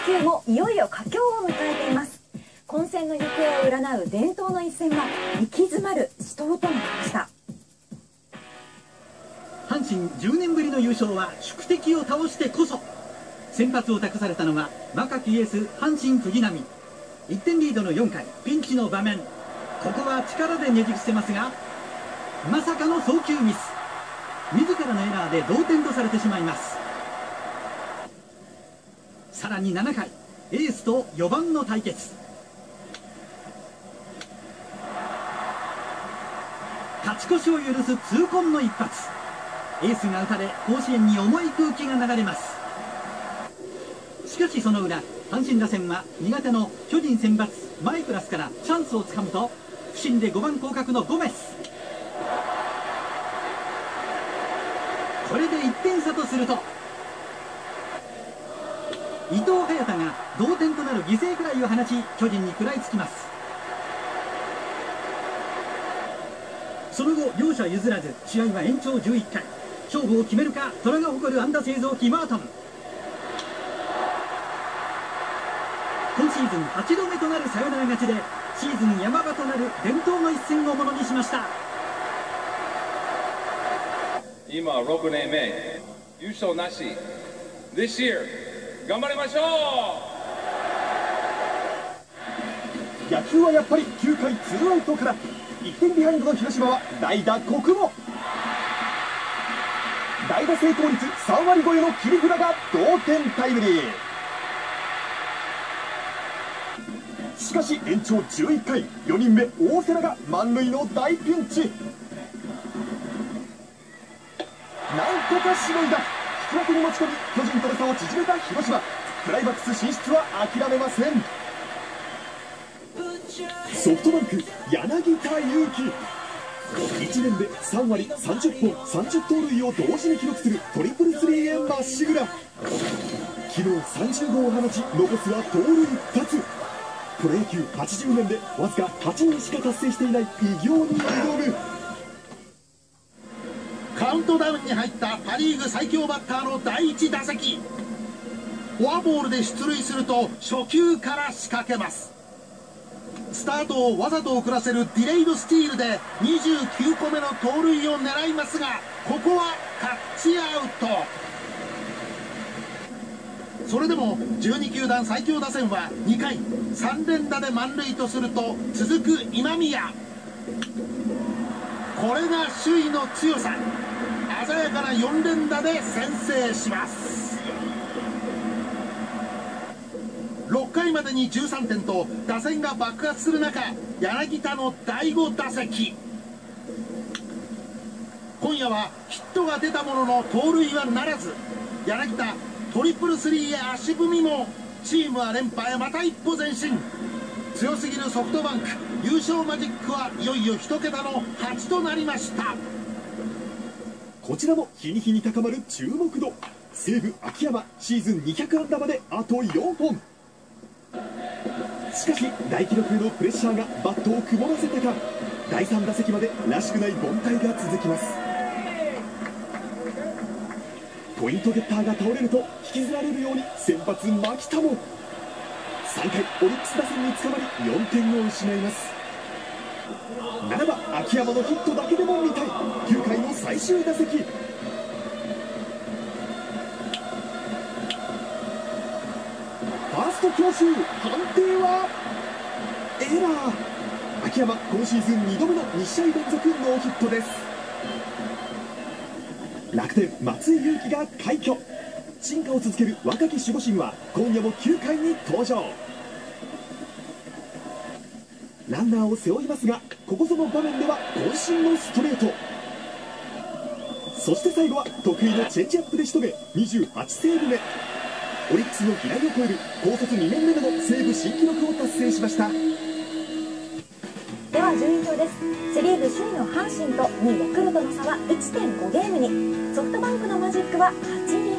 球もいよいよ佳境を迎えています。混戦の行方を占う伝統の一戦は息詰まる死闘となりました。 阪神10年ぶりの優勝は宿敵を倒してこそ。先発を託されたのは若きエース阪神藤浪。1点リードの4回、ピンチの場面、ここは力でねじ伏せますが、まさかの送球ミス。自らのエラーで同点とされてしまいます。さらに7回、エースと4番の対決。勝ち越しを許す痛恨の一発。エースが打たれ甲子園に重い空気が流れます。しかしその裏、阪神打線は苦手の巨人選抜マイクラスからチャンスをつかむと、不振で5番降格のゴメス。これで1点差とすると、伊藤隼太が同点となる犠牲フライを放ち、巨人に食らいつきます。その後両者譲らず、試合は延長11回。勝負を決めるか、虎が誇る安打製造機マートン。今シーズン8度目となるサヨナラ勝ちで、シーズン山場となる伝統の一戦をものにしました。 今6年目、優勝なし。This year頑張りましょう。野球はやっぱり9回ツーアウトから1点ビハインドの広島は代打国母。代打成功率3割超えの切り札が同点タイムリー。しかし延長11回、4人目大瀬良が満塁の大ピンチ。なんとかしのいだ。引き分けに持ち込み巨人との差を縮めた広島。クライマックス進出は諦めません。ソフトバンク柳田悠岐、1年で3割30本30盗塁を同時に記録するトリプルスリーへまっしぐら。昨日30号を放ち、残すは盗塁2つ。プロ野球80年でわずか8人しか達成していない偉業に挑む。 カウントダウンに入ったパ・リーグ最強バッターの第1打席。フォアボールで出塁すると初球から仕掛けます。スタートをわざと遅らせるディレイドスティールで29個目の盗塁を狙いますが、ここはタッチアウト。それでも12球団最強打線は2回3連打で満塁とすると、続く今宮。これが首位の強さ。鮮やかな4連打で先制します。6回までに13点と打線が爆発する中、柳田の第5打席。今夜はヒットが出たものの盗塁はならず、柳田トリプルスリーへ足踏みも、チームは連覇へまた一歩前進。強すぎるソフトバンク、優勝マジックはいよいよ1桁の8となりました。 こちらも日に日に高まる注目度。西武秋山、シーズン200安打まであと4本。しかし大記録へのプレッシャーがバットを曇らせたか、第3打席までらしくない凡退が続きます。ポイントゲッターが倒れると引きずられるように先発牧田も3回オリックス打線につかまり4点を失います。ならば秋山のヒットだけでも見たい。9回の最終打席、ファースト強襲、判定はエラー。秋山今シーズン2度目の2試合連続ノーヒットです。楽天松井裕樹が快挙。進化を続ける若き守護神は今夜も9回に登場。ランナーを背負いますが、ここぞの場面では渾身のストレート。そして最後は得意のチェンジアップで仕留め28セーブ目。オリックスの平井を超える高卒2年目での西武新記録を達成しました。 では順位表です。セ・リーグ首位の阪神と2位ヤクルトの差は 1.5 ゲームに。ソフトバンクのマジックは8に